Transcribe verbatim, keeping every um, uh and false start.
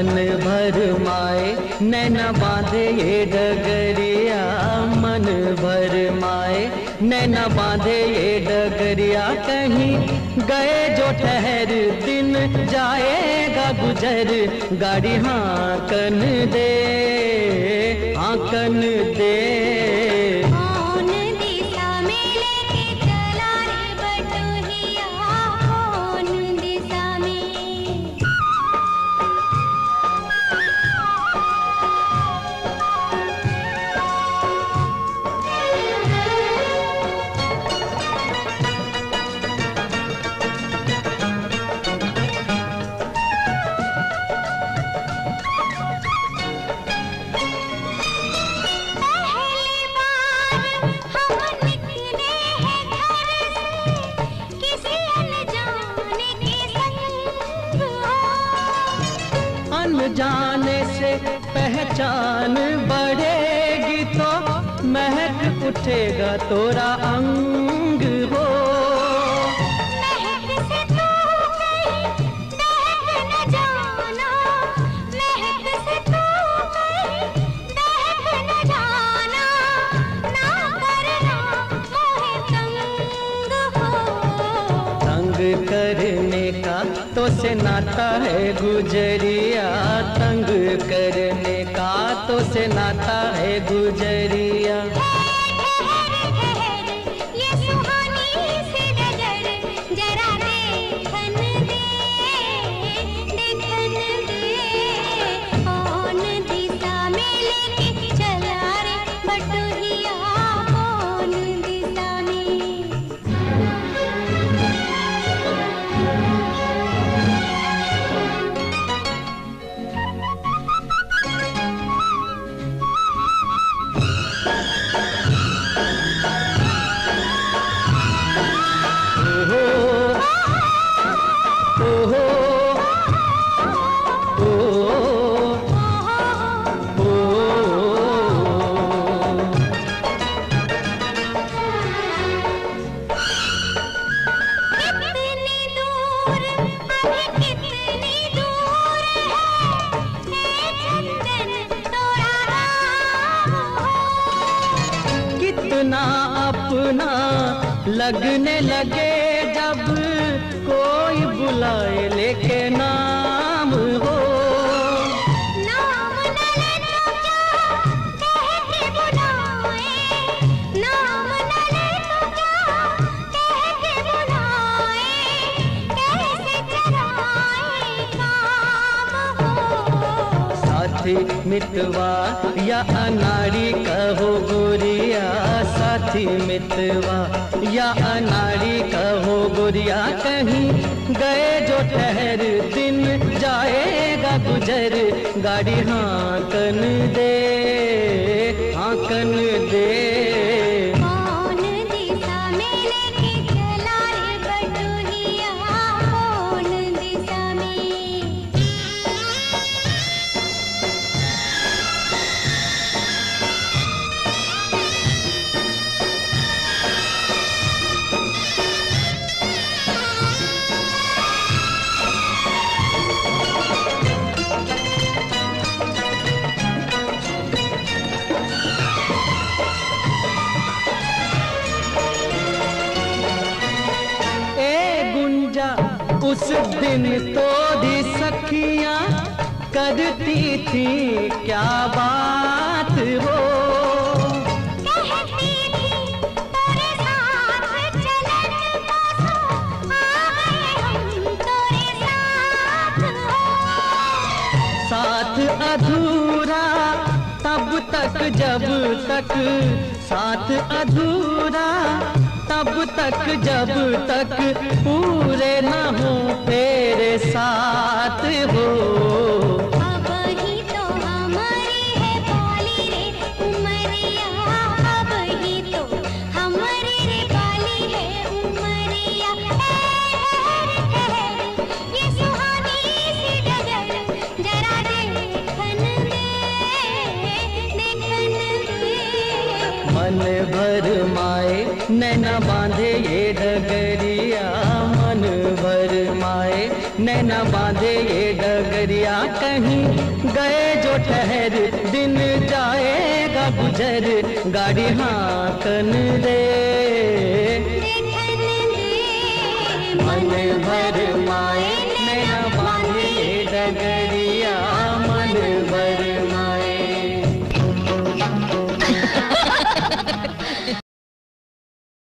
मन भर माए नैना बांधे ये डगरिया, मन भर माए नैना बांधे ये डगरिया। कहीं गए जो ठहर दिन जाएगा गुजर, गाड़ी हांकन दे हांकन दे। जाने से पहचान बढ़ेगी तो महक उठेगा तोरा अंग हो। महक से तू कहीं महक न जाना, महक से तू कहीं महक न जाना, ना करना मोहे तंग हो। तंग करने का तो से नाता है गुजरिया, तंग करने का तो से नाता है गुजरिया। ये सुहानी सी नजर जरा देखन दे, देखन दे। कौन दिशा में लेके चला रे बटुहिया, कौन दिशा में। कितना अपना लगने लगे जब कोई बुलाए लेके नाम हो। नाम न ले तो क्या कह के बुलाए, नाम न ले तो क्या कह के बुलाए, कैसे चलाए काम हो। साथी मितवा या अनाड़ी कहो गोरिया, साथी मितवा या अनाड़ी कहो गोरिया। कहीं गए जो ठहर दिन जाएगा गुजर, गाड़ी हांकन दे हांकन दे। कौन दिशा में लेके चला रे बटुहिया, कौन दिशा में। उस दिन तो दी सखियां करती थी क्या बात हो। कहती थी तेरे साथ चलन बसो, आए हम तेरे साथ हो। साथ अधूरा तब तक जब तक, साथ अधूरा तब तक जब तक पूरे न हो तेरे साथ हो। अब ही तो हमारी है बाली रे उमरिया, अब ही तो हमारी रे बाली है उमरिया। ये सुहानी सी डगर जरा देखन दे, देखन दे। मन भर माए नैना बांधे बांधे ये डगरिया मन भर माए, नैना बांधे ये डगरिया कहीं गए जो ठहर, दिन जाएगा गुजर गाड़ी हाकन दे, देखन दे मन भर माए।